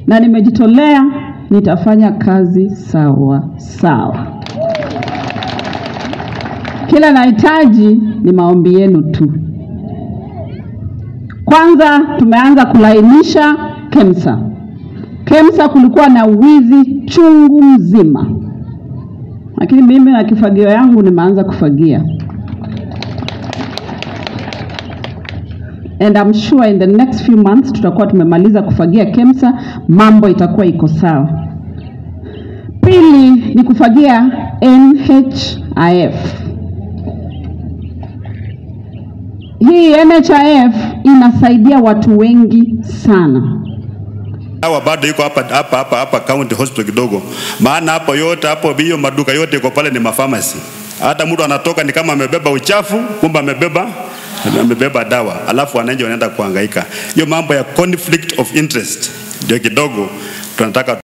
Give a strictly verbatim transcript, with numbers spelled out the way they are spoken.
na nimejitolea nitafanya kazi sawa sawa. Kila nahitaji ni maombi yenu tu. Kwanza tumeanza kulainisha KEMSA. KEMSA kulikuwa na wizi chungu mzima. Lakini mimi na kifagio yangu nimeanza kufagia. And I'm sure in the next few months tutakuwa tumemaliza kufagia KEMSA, mambo itakuwa iko sawa. Pili ni kufagia N H I F. Hii N H I F inasaidia watu wengi sana. Sawa bado yuko hapa hapa hapa hapa county hospital kidogo. Maana hapo yote hapo hiyo maduka yote iko pale ni mafamasi. Hata mtu anatoka ni kama amebeba uchafu, kumbe amebeba amebeba dawa. Alafu wananchi wanaenda kuhangaika. Hiyo mambo ya conflict of interest ndio kidogo tunataka